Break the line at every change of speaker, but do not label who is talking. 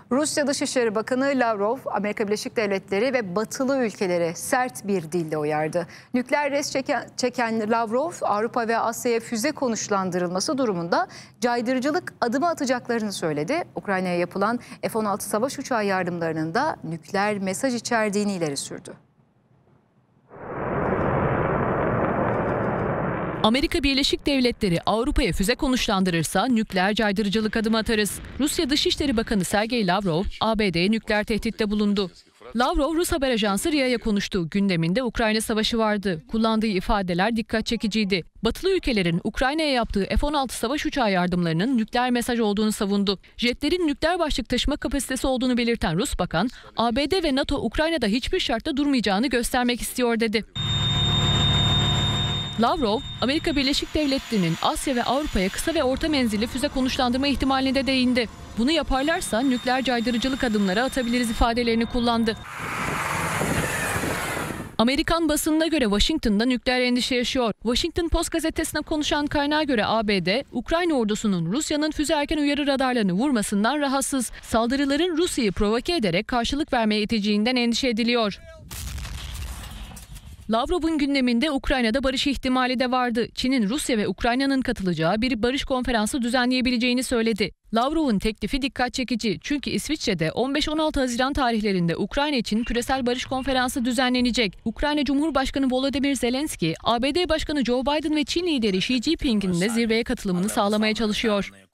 Rusya Dışişleri Bakanı Lavrov, Amerika Birleşik Devletleri ve batılı ülkeleri sert bir dille uyardı. Nükleer rest çeken Lavrov, Avrupa ve Asya'ya füze konuşlandırılması durumunda caydırıcılık adımı atacaklarını söyledi. Ukrayna'ya yapılan F-16 savaş uçağı yardımlarının da nükleer mesaj içerdiğini ileri sürdü.
Amerika Birleşik Devletleri Avrupa'ya füze konuşlandırırsa nükleer caydırıcılık adımı atarız. Rusya Dışişleri Bakanı Sergey Lavrov, ABD'ye nükleer tehditte bulundu. Lavrov, Rus haber ajansı RIA'ya konuştu. Gündeminde Ukrayna savaşı vardı. Kullandığı ifadeler dikkat çekiciydi. Batılı ülkelerin Ukrayna'ya yaptığı F-16 savaş uçağı yardımlarının nükleer mesaj olduğunu savundu. Jetlerin nükleer başlık taşıma kapasitesi olduğunu belirten Rus bakan, ABD ve NATO Ukrayna'da hiçbir şartta durmayacağını göstermek istiyor dedi. Lavrov, Amerika Birleşik Devletleri'nin Asya ve Avrupa'ya kısa ve orta menzilli füze konuşlandırma ihtimaline de değindi. Bunu yaparlarsa nükleer caydırıcılık adımları atabiliriz ifadelerini kullandı. Amerikan basınına göre Washington'da nükleer endişe yaşıyor. Washington Post gazetesine konuşan kaynağa göre ABD, Ukrayna ordusunun Rusya'nın füze erken uyarı radarlarını vurmasından rahatsız. Saldırıların Rusya'yı provoke ederek karşılık vermeye iteceğinden endişe ediliyor. Lavrov'un gündeminde Ukrayna'da barış ihtimali de vardı. Çin'in Rusya ve Ukrayna'nın katılacağı bir barış konferansı düzenleyebileceğini söyledi. Lavrov'un teklifi dikkat çekici çünkü İsviçre'de 15-16 Haziran tarihlerinde Ukrayna için küresel barış konferansı düzenlenecek. Ukrayna Cumhurbaşkanı Volodymyr Zelenski, ABD Başkanı Joe Biden ve Çin lideri Xi Jinping'in de zirveye katılımını sağlamaya çalışıyor.